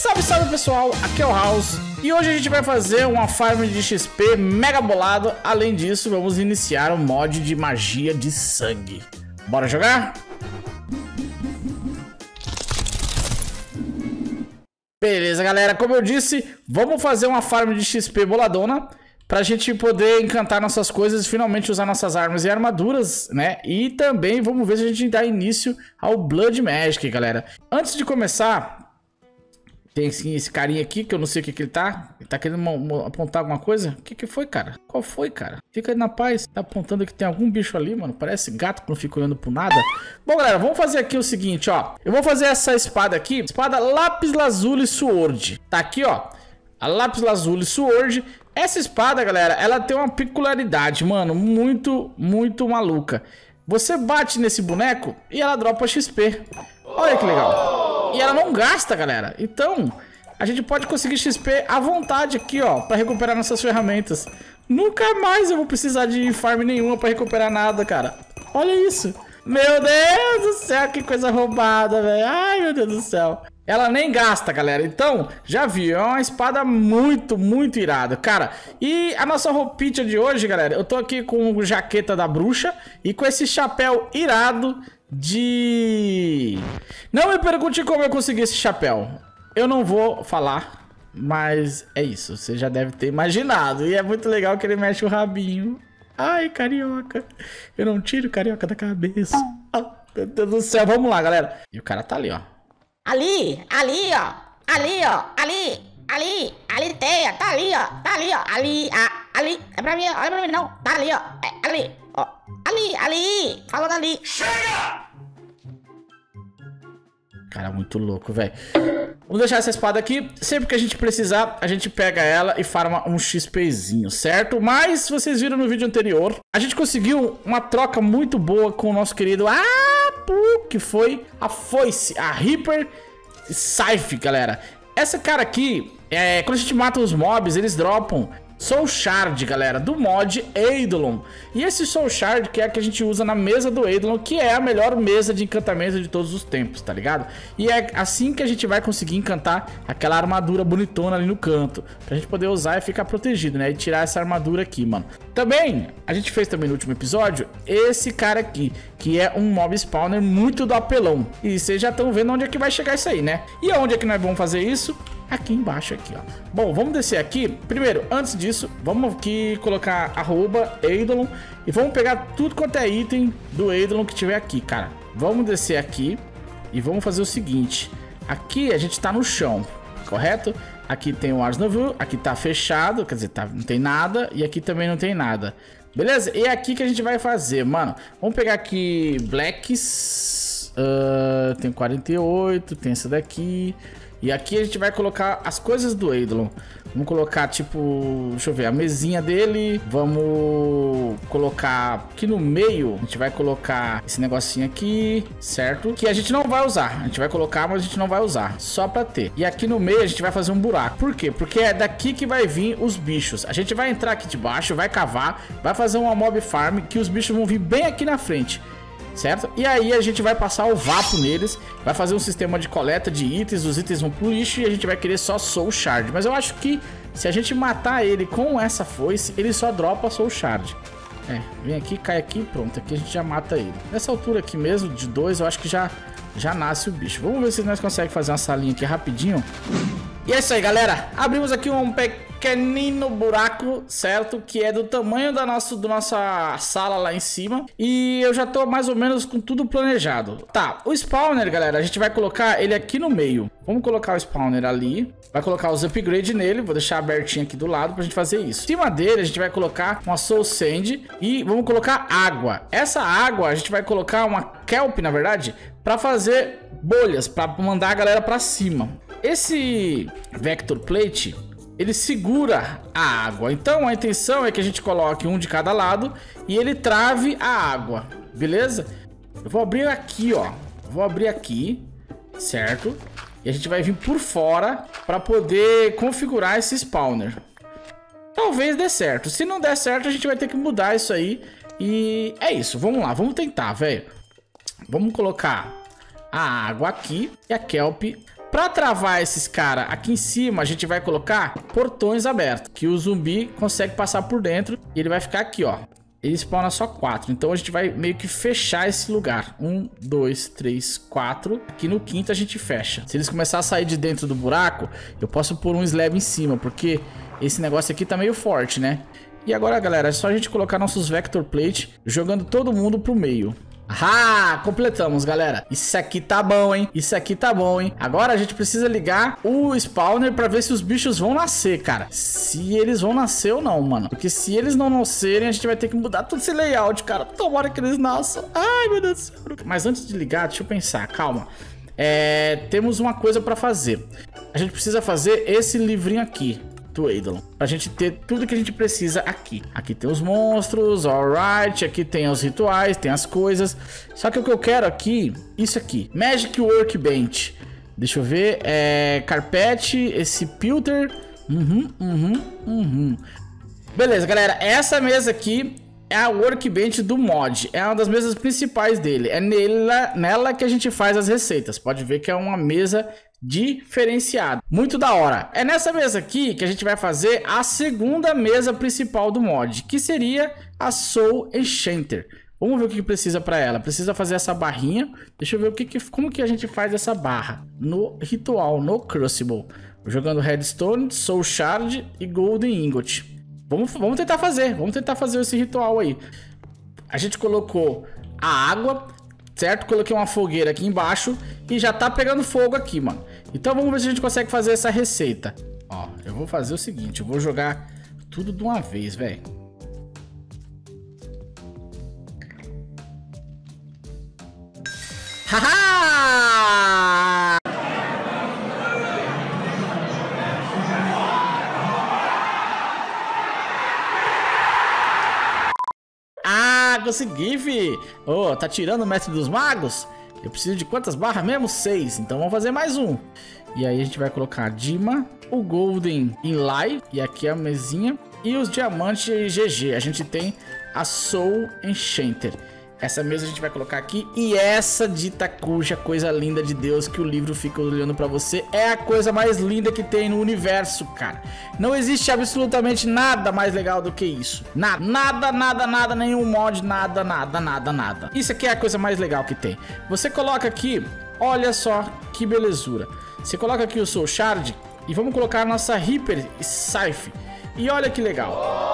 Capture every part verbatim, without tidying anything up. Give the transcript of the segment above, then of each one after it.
Salve, salve pessoal, aqui é o House e hoje a gente vai fazer uma farm de X P mega bolado. Além disso, vamos iniciar o mod de magia de sangue. Bora jogar? Beleza, galera, como eu disse, vamos fazer uma farm de X P boladona pra gente poder encantar nossas coisas e finalmente usar nossas armas e armaduras, né? E também vamos ver se a gente dá início ao Blood Magic, galera. Antes de começar, tem esse, esse carinha aqui que eu não sei o que que ele tá. Ele tá querendo apontar alguma coisa? O que que foi, cara? Qual foi, cara? Fica aí na paz. Tá apontando que tem algum bicho ali, mano. Parece gato que não fica olhando pro nada. Bom, galera, vamos fazer aqui o seguinte, ó. Eu vou fazer essa espada aqui. Espada Lápis Lazuli Sword. Tá aqui, ó. A Lápis Lazuli Sword. Essa espada, galera, ela tem uma peculiaridade, mano. Muito, muito maluca. Você bate nesse boneco e ela dropa X P. Olha que legal. E ela não gasta, galera. Então, a gente pode conseguir X P à vontade aqui, ó, pra recuperar nossas ferramentas. Nunca mais eu vou precisar de farm nenhuma pra recuperar nada, cara. Olha isso. Meu Deus do céu, que coisa roubada, velho. Ai, meu Deus do céu. Ela nem gasta, galera. Então, já viu, é uma espada muito, muito irada, cara. E a nossa roupinha de hoje, galera, eu tô aqui com o jaqueta da bruxa e com esse chapéu irado de... Não me pergunte como eu consegui esse chapéu. Eu não vou falar, mas é isso. Você já deve ter imaginado. E é muito legal que ele mexe o rabinho. Ai, carioca. Eu não tiro o carioca da cabeça. Oh, meu Deus do céu. Vamos lá, galera. E o cara tá ali, ó. Ali, ali, ó. Ali, ó. Ali, ali. Ali tem, tá ali, ó. Tá ali, ó. Ali, ah, ali. É pra mim, olha pra mim, não. Tá ali, ó. É, ali, ó. Ali, ali. Falando ali. Chega! Cara, muito louco, velho. Vamos deixar essa espada aqui. Sempre que a gente precisar, a gente pega ela e farma um XPzinho, certo? Mas, vocês viram no vídeo anterior, a gente conseguiu uma troca muito boa com o nosso querido Apu, que foi a foice, a Reaper Scythe, galera. Essa cara aqui, é, quando a gente mata os mobs, eles dropam Soul Shard, galera, do mod Eidolon. E esse Soul Shard que é a que a gente usa na mesa do Eidolon, que é a melhor mesa de encantamento de todos os tempos, tá ligado? E é assim que a gente vai conseguir encantar aquela armadura bonitona ali no canto, pra gente poder usar e ficar protegido, né? E tirar essa armadura aqui, mano. Também, a gente fez também no último episódio, esse cara aqui, que é um mob spawner muito do apelão. E vocês já estão vendo onde é que vai chegar isso aí, né? E onde é que nós vamos fazer isso? Aqui embaixo, aqui, ó. Bom, vamos descer aqui. Primeiro, antes disso, vamos aqui colocar arroba Eidolon e vamos pegar tudo quanto é item do Eidolon que tiver aqui, cara. Vamos descer aqui e vamos fazer o seguinte. Aqui a gente tá no chão, correto? Aqui tem o Ars Novu, aqui tá fechado, quer dizer, tá, não tem nada. E aqui também não tem nada. Beleza? E é aqui que a gente vai fazer, mano. Vamos pegar aqui Blacks. Uh, tem quarenta e oito, tem essa daqui. E aqui a gente vai colocar as coisas do Eidolon. Vamos colocar, tipo, deixa eu ver, a mesinha dele. Vamos colocar aqui no meio. A gente vai colocar esse negocinho aqui, certo? Que a gente não vai usar. A gente vai colocar, mas a gente não vai usar. Só pra ter. E aqui no meio a gente vai fazer um buraco. Por quê? Porque é daqui que vai vir os bichos. A gente vai entrar aqui de baixo, vai cavar, vai fazer uma mob farm que os bichos vão vir bem aqui na frente. Certo? E aí a gente vai passar o vapo neles, vai fazer um sistema de coleta de itens, os itens vão pro lixo e a gente vai querer só Soul Shard. Mas eu acho que se a gente matar ele com essa foice, ele só dropa Soul Shard. É, vem aqui, cai aqui, pronto, aqui a gente já mata ele. Nessa altura aqui mesmo, de dois, eu acho que já, já nasce o bicho. Vamos ver se nós conseguimos fazer uma salinha aqui rapidinho. E é isso aí, galera. Abrimos aqui um pequenino buraco, certo? Que é do tamanho da nossa, da nossa sala lá em cima. E eu já tô mais ou menos com tudo planejado. Tá, o spawner, galera, a gente vai colocar ele aqui no meio. Vamos colocar o spawner ali. Vai colocar os upgrades nele. Vou deixar abertinho aqui do lado pra gente fazer isso. Em cima dele, a gente vai colocar uma Soul Sand. E vamos colocar água. Essa água, a gente vai colocar uma Kelp, na verdade, pra fazer bolhas, pra mandar a galera pra cima. Esse Vector Plate, ele segura a água. Então a intenção é que a gente coloque um de cada lado e ele trave a água, beleza? Eu vou abrir aqui, ó. Vou abrir aqui, certo? E a gente vai vir por fora para poder configurar esse spawner. Talvez dê certo. Se não der certo, a gente vai ter que mudar isso aí. E é isso. Vamos lá, vamos tentar, velho. Vamos colocar a água aqui e a Kelp Pra travar esses caras aqui em cima, a gente vai colocar portões abertos, que o zumbi consegue passar por dentro e ele vai ficar aqui, ó. Ele spawna só quatro, então a gente vai meio que fechar esse lugar. Um, dois, três, quatro. Aqui no quinto a gente fecha. Se eles começarem a sair de dentro do buraco, eu posso pôr um slab em cima, porque esse negócio aqui tá meio forte, né? E agora, galera, é só a gente colocar nossos Vector Plate, jogando todo mundo pro meio. Ah, completamos, galera. Isso aqui tá bom, hein? Isso aqui tá bom, hein? Agora a gente precisa ligar o spawner pra ver se os bichos vão nascer, cara. Se eles vão nascer ou não, mano. Porque se eles não nascerem, a gente vai ter que mudar todo esse layout, cara. Tomara que eles nasçam. Ai, meu Deus do céu. Mas antes de ligar, deixa eu pensar. Calma. É, temos uma coisa pra fazer. A gente precisa fazer esse livrinho aqui do Eidolon, pra gente ter tudo que a gente precisa aqui. Aqui tem os monstros, alright, aqui tem os rituais, tem as coisas. Só que o que eu quero aqui, isso aqui, Magic Workbench. Deixa eu ver, é carpete, esse Pilter. Uhum, uhum, uhum. Beleza, galera, essa mesa aqui é a Workbench do mod. É uma das mesas principais dele. É nela, nela que a gente faz as receitas. Pode ver que é uma mesa diferenciado, muito da hora. É nessa mesa aqui que a gente vai fazer a segunda mesa principal do mod, que seria a Soul Enchanter. Vamos ver o que precisa para ela. Precisa fazer essa barrinha. Deixa eu ver o que, que como que a gente faz essa barra no ritual, no Crucible, jogando Redstone, Soul Shard e Golden Ingot. Vamos, vamos tentar fazer, vamos tentar fazer esse ritual aí. A gente colocou a água, certo? Coloquei uma fogueira aqui embaixo e já tá pegando fogo aqui, mano. Então vamos ver se a gente consegue fazer essa receita. Ó, eu vou fazer o seguinte, eu vou jogar tudo de uma vez, velho. Haha! Ah, consegui, fi! Ô, oh, tá tirando o mestre dos magos? Eu preciso de quantas barras mesmo? Seis. Então vamos fazer mais um. E aí a gente vai colocar a Dima, o Golden Inlay, e aqui a mesinha, e os diamantes G G. A gente tem a Soul Enchanter. Essa mesa a gente vai colocar aqui. E essa dita cuja coisa linda de Deus que o livro fica olhando pra você é a coisa mais linda que tem no universo, cara. Não existe absolutamente nada mais legal do que isso. Nada, nada, nada, nada, nenhum mod, nada, nada, nada, nada. Isso aqui é a coisa mais legal que tem. Você coloca aqui, olha só que belezura. Você coloca aqui o Soul Shard e vamos colocar a nossa Reaper Scythe. E olha que legal.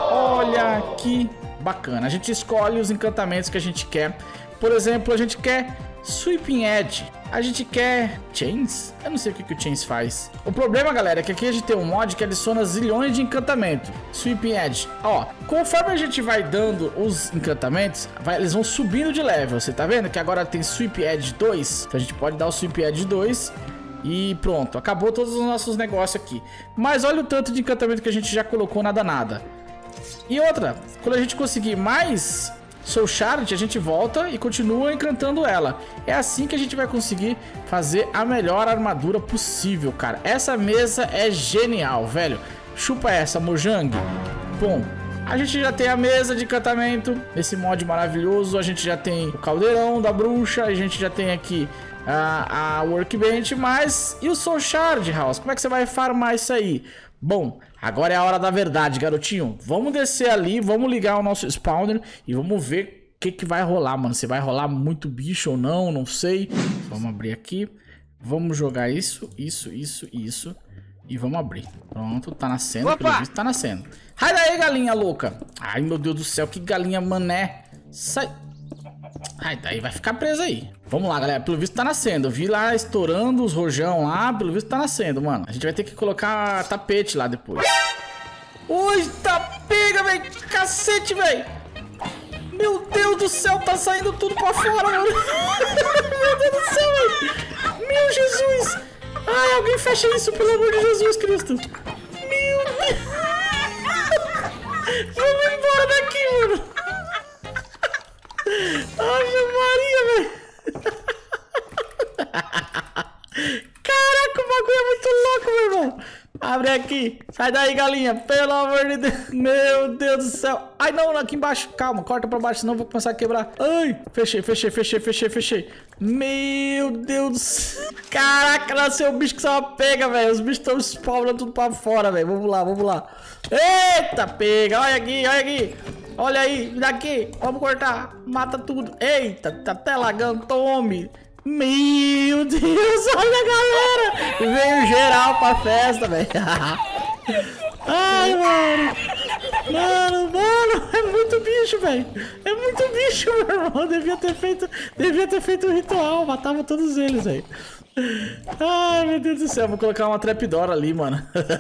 Olha que bacana. A gente escolhe os encantamentos que a gente quer. Por exemplo, a gente quer Sweeping Edge. A gente quer Chains? Eu não sei o que, que o Chains faz. O problema, galera, é que aqui a gente tem um mod que adiciona zilhões de encantamento. Sweeping Edge. Ó, conforme a gente vai dando os encantamentos, vai, eles vão subindo de level. Você tá vendo que agora tem Sweep Edge dois? Então a gente pode dar o Sweep Edge dois. E pronto, acabou todos os nossos negócios aqui. Mas olha o tanto de encantamento que a gente já colocou na danada. E outra, quando a gente conseguir mais Soul Shard, a gente volta e continua encantando ela. É assim que a gente vai conseguir fazer a melhor armadura possível, cara. Essa mesa é genial, velho. Chupa essa, Mojang. Bom, a gente já tem a mesa de encantamento, esse mod maravilhoso. A gente já tem o caldeirão da bruxa, a gente já tem aqui a, a Workbench, mas... E o Soul Shard, House? Como é que você vai farmar isso aí? Bom, agora é a hora da verdade, garotinho. Vamos descer ali, vamos ligar o nosso spawner e vamos ver o que, que vai rolar, mano. Se vai rolar muito bicho ou não, não sei. Vamos abrir aqui. Vamos jogar isso, isso, isso, isso. E vamos abrir. Pronto, tá nascendo. Opa! Pelo visto, tá nascendo. Sai daí, galinha louca. Ai, meu Deus do céu, que galinha mané. Sai. Ai, daí vai ficar presa aí. Vamos lá, galera. Pelo visto tá nascendo. Eu vi lá estourando os rojão lá. Pelo visto tá nascendo, mano. A gente vai ter que colocar tapete lá depois. Eita, pega, velho. Cacete, velho. Meu Deus do céu, tá saindo tudo pra fora, mano. Meu Deus do céu, velho. Meu Jesus. Ai, alguém fecha isso, pelo amor de Jesus Cristo. Meu Deus. Vamos embora daqui, mano. Ave Maria, velho. Caraca, o bagulho é muito louco, meu irmão. não! Abre aqui. Sai daí, galinha. Pelo amor de Deus. Meu Deus do céu. Ai, não, aqui embaixo. Calma, corta pra baixo, senão eu vou começar a quebrar. Ai, fechei, fechei, fechei, fechei, fechei. Meu Deus do céu. Caraca, nasceu um bicho que só pega, velho. Os bichos estão spawnando tudo pra fora, velho. Vamos lá, vamos lá. Eita, pega. Olha aqui, olha aqui. Olha aí, daqui. Vamos cortar. Mata tudo. Eita, tá até lagando. Tome. Meu Deus, olha a galera. Veio geral pra festa, velho. Ai, mano. Mano, mano, é muito bicho, velho. É muito bicho, meu irmão. Devia ter feito, devia ter feito um ritual. Matava todos eles, velho. Ai, meu Deus do céu. Vou colocar uma trapdoor ali, mano.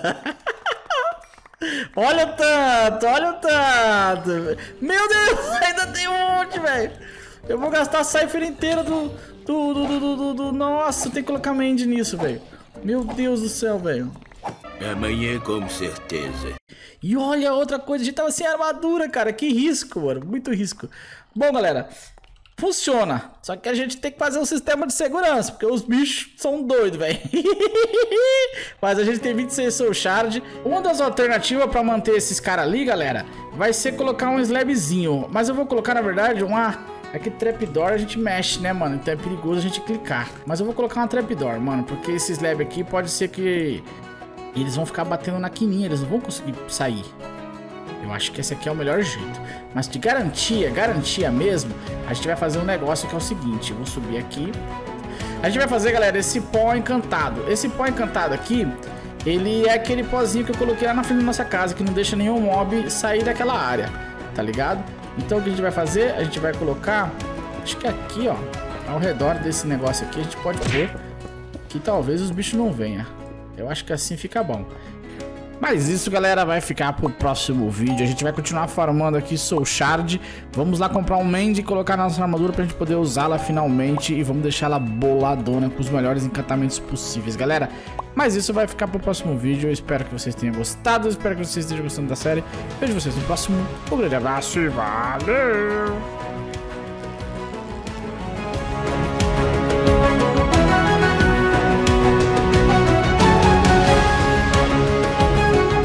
Olha o tanto, olha o tanto. Meu Deus, ainda tem um monte, velho. Eu vou gastar a cipher inteira do... Do, do, do, do, do, do... Nossa, tem que colocar mend nisso, velho. Meu Deus do céu, velho. Amanhã, com certeza. E olha outra coisa, a gente tava sem armadura, cara. Que risco, mano. Muito risco. Bom, galera, funciona. Só que a gente tem que fazer um sistema de segurança, porque os bichos são doidos, velho. Mas a gente tem vinte e seis soul shard. Uma das alternativas pra manter esses caras ali, galera, vai ser colocar um slabzinho. Mas eu vou colocar, na verdade, uma... É que trapdoor a gente mexe, né, mano? Então é perigoso a gente clicar. Mas eu vou colocar uma trapdoor, mano, porque esse slab aqui pode ser que eles vão ficar batendo na quininha, eles não vão conseguir sair. Eu acho que esse aqui é o melhor jeito. Mas de garantia, garantia mesmo, a gente vai fazer um negócio que é o seguinte. Eu vou subir aqui. A gente vai fazer, galera, esse pó encantado. Esse pó encantado aqui, ele é aquele pozinho que eu coloquei lá na frente da nossa casa, que não deixa nenhum mob sair daquela área, tá ligado? Então o que a gente vai fazer? A gente vai colocar, acho que aqui, ó, ao redor desse negócio aqui, a gente pode pôr que talvez os bichos não venham. Eu acho que assim fica bom. Mas isso, galera, vai ficar pro próximo vídeo. A gente vai continuar farmando aqui soul shard. Vamos lá comprar um mend e colocar na nossa armadura pra gente poder usá-la finalmente. E vamos deixar ela boladona com os melhores encantamentos possíveis, galera. Mas isso vai ficar pro próximo vídeo. Eu espero que vocês tenham gostado. Eu espero que vocês estejam gostando da série. Vejo vocês no próximo. Um grande abraço e valeu!